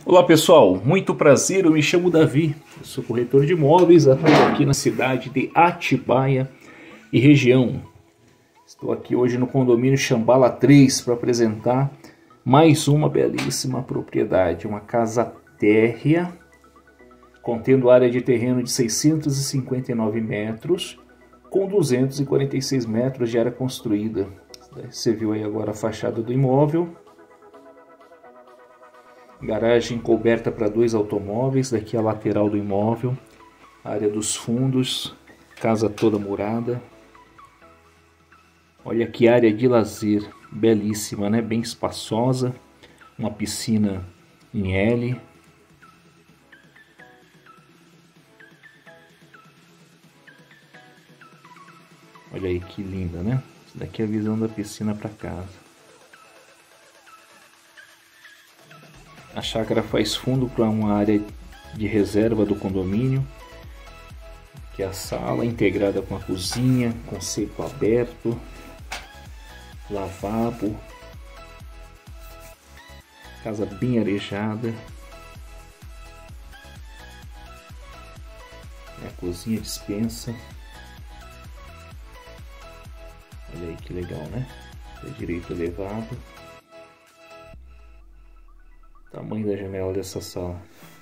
Olá pessoal, muito prazer, eu me chamo Davi, eu sou corretor de imóveis, atuo aqui na cidade de Atibaia e região. Estou aqui hoje no condomínio Xambala 3 para apresentar mais uma belíssima propriedade, uma casa térrea, contendo área de terreno de 659 metros, com 246 metros de área construída. Você viu aí agora a fachada do imóvel. Garagem coberta para 2 automóveis, daqui a lateral do imóvel, área dos fundos, casa toda murada. Olha que área de lazer, belíssima, né? Bem espaçosa, uma piscina em L. Olha aí que linda, né? Essa daqui é a visão da piscina para casa. A chácara faz fundo para uma área de reserva do condomínio, que é a sala integrada com a cozinha, conceito aberto, lavabo, casa bem arejada, a cozinha dispensa. Olha aí que legal, né? Pé direito elevado. Tamanho da janela dessa sala.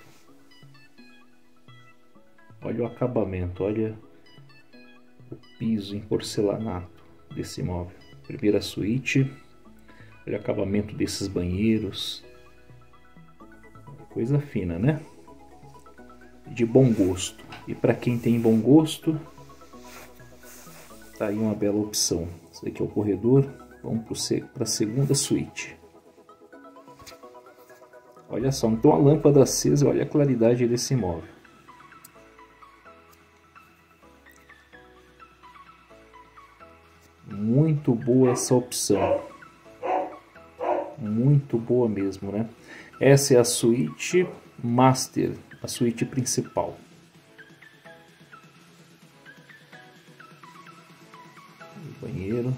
Olha o acabamento, olha o piso em porcelanato desse imóvel. Primeira suíte. Olha o acabamento desses banheiros. Coisa fina, né? De bom gosto. E para quem tem bom gosto, tá aí uma bela opção. Esse aqui é o corredor. Vamos para a segunda suíte. Olha só, então a lâmpada acesa, olha a claridade desse imóvel. Muito boa essa opção. Muito boa mesmo, né? Essa é a suíte master, a suíte principal. O banheiro.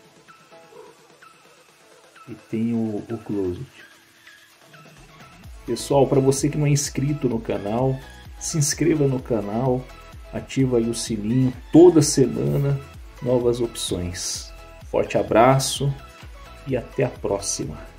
E tem o closet. Pessoal, para você que não é inscrito no canal, se inscreva no canal, ativa aí o sininho, toda semana novas opções. Forte abraço e até a próxima.